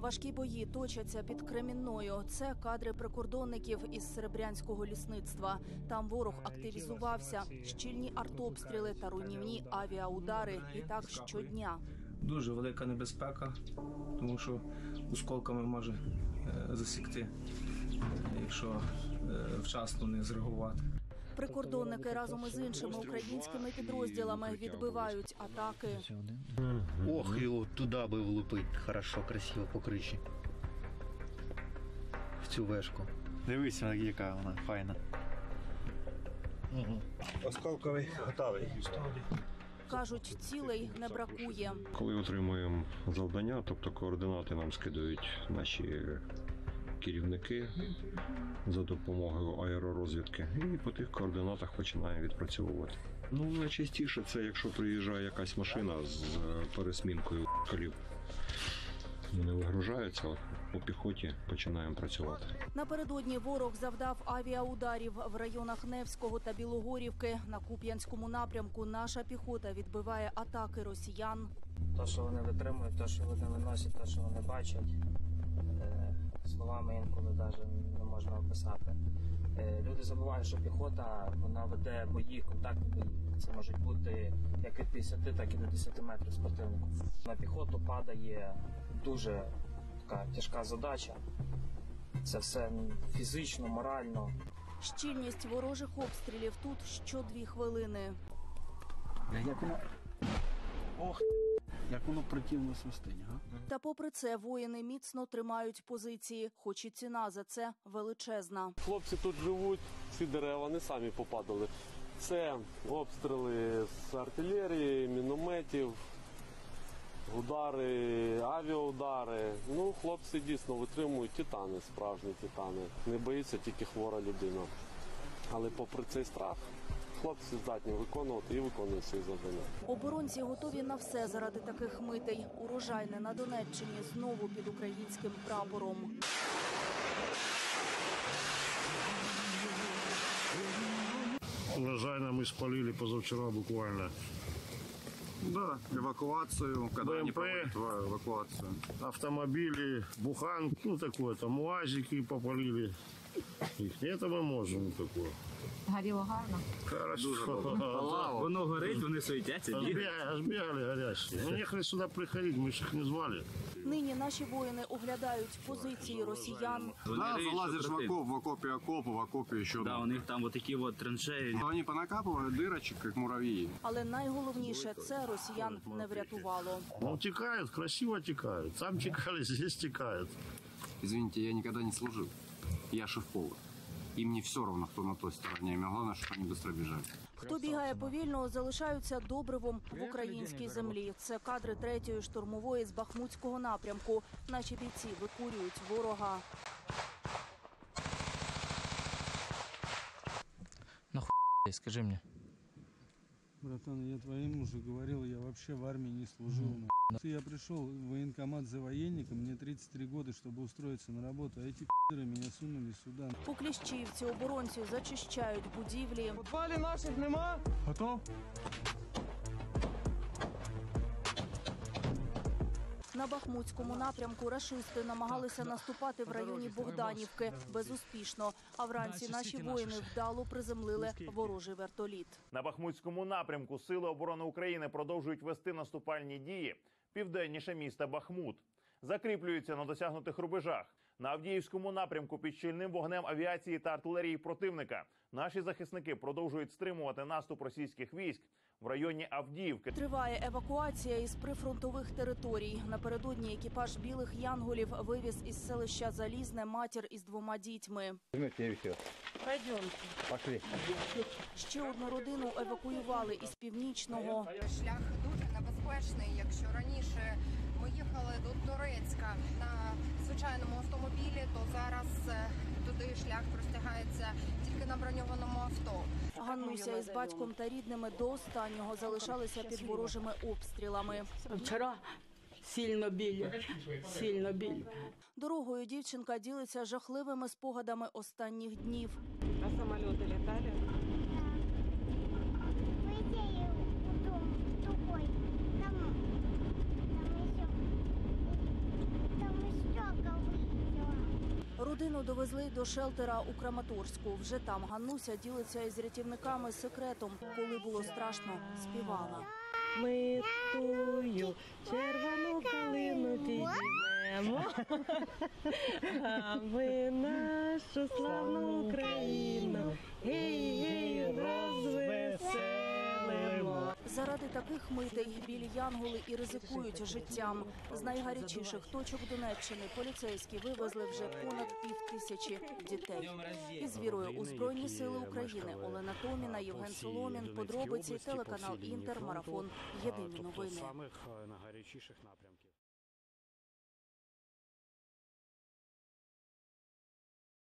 Важкі бої точаться під Кремінною. Це кадри прикордонників із Серебрянського лісництва. Там ворог активізувався. Щільні артобстріли та руйнівні авіаудари. І так щодня. Дуже велика небезпека, тому що осколками може засікти, якщо вчасно не зреагувати. Прикордонники разом із іншими українськими підрозділами відбивають атаки. Ох, і от туди би влупить. Хорошо, красиво по криші. В цю вешку. Дивися, яка вона файна. Осколковий готовий. Кажуть, цілей не бракує. Коли отримуємо завдання, тобто координати нам скидають наші керівники за допомогою аеророзвідки, і по тих координатах починаємо відпрацьовувати. Найчастіше це якщо приїжджає якась машина з пересмінкою колів. Вони вигружаються, по піхоті починаємо працювати. Напередодні ворог завдав авіаударів в районах Невського та Білогорівки. На Куп'янському напрямку наша піхота відбиває атаки росіян. Те, що вони витримують, те, що вони виносять, те, що вони бачать, словами інколи навіть не можна описати. Люди забувають, що піхота, вона веде бої, контактні бої. Це можуть бути як від 50, так і до 10 метрів з противником. На піхоту падає дуже така тяжка задача. Це все фізично, морально. Щільність ворожих обстрілів тут що 2 хвилини. Як воно противно свистить, га? Та попри це воїни міцно тримають позиції, хоч і ціна за це величезна. Хлопці тут живуть, ці дерева не самі попадали. Це обстріли з артилерії, мінометів, удари, авіаудари. Хлопці дійсно витримують, титани, справжні титани. Не боїться тільки хвора людина. Але попри цей страх, хлопці здатні виконувати і виконують свої завдання. Оборонці готові на все заради таких митей. Урожайне на Донеччині знову під українським прапором. Урожайно мы спалили позавчера буквально. Да, эвакуацию, когда они проводят эвакуацию. Автомобили, буханки, такое, там УАЗики попалили. Их это мы можем такое. Горіло гарно. Хорошо. Воно горить, вони суетяться. Аж бігали гарячі. Ну, їхали сюди приходити, ми ж їх не звали. Нині наші воїни оглядають позиції росіян. Да, залазишь в окопе окопу, в окопе еще. Да, у них там вот такі от траншеї. Они понакапывают дырочек, как муравьи. Але найголовніше – це росіян не врятувало. Ну, тікають, красиво тікають. Там тікали, здесь тікають. Извините, я никогда не служил. Я шеф-повар. Им не все равно, кто на той стороне. Мне главное, чтобы они быстро бежали. Хто бігає повільно, залишаються добривом в українській землі. Це кадри 3-ї штурмової з Бахмутського напрямку. Наші бійці викурюють ворога. Нахуй, скажи мне. Братан, я твоему уже говорил, я вообще в армии не служил. Я пришел в военкомат за военником, мне 33 года, чтобы устроиться на работу, а эти пи***ры меня сунули сюда. У Кліщіївці оборонці зачищають будівлі. В підвалі наших нема? Готов? На Бахмутському напрямку рашисти намагалися наступати в районі Богданівки безуспішно. А вранці наші воїни вдало приземлили ворожий вертоліт. На Бахмутському напрямку Сили оборони України продовжують вести наступальні дії південніше міста Бахмут. Закріплюються на досягнутих рубежах. На Авдіївському напрямку під щільним вогнем авіації та артилерії противника наші захисники продовжують стримувати наступ російських військ в районі Авдіївки. Триває евакуація із прифронтових територій. Напередодні екіпаж «Білих Янголів» вивіз із селища Залізне матір із 2 дітьми. Пойдемте. Пошли. Ще одну родину евакуювали із Північного. Шлях дуже небезпечний. Якщо раніше ми їхали до Турецька на звичайному автомобілі, то зараз туди шлях простягається тільки на броньованому авто. Ганнуся із батьком та рідними до останнього залишалися під ворожими обстрілами. Вчора сильно били. Дорогою дівчинка ділиться жахливими спогадами останніх днів. А самоліти літали? Там еще Родину довезли до шелтера у Краматорську. Вже там Ганнуся ділиться із рятівниками секретом. Коли було страшно, співала. Ми тую червону калину підіймемо, а ми нашу славну Україну, гей-гей, розвеселимо. Заради таких митей білі янголи і ризикують життям. З найгарячіших точок Донеччини поліцейські вивезли вже понад 5000 дітей. Із вірою у Збройні Сили України. Олена Томіна, Євген Соломін. Подробиці, телеканал Інтер, марафон. Єдині новини.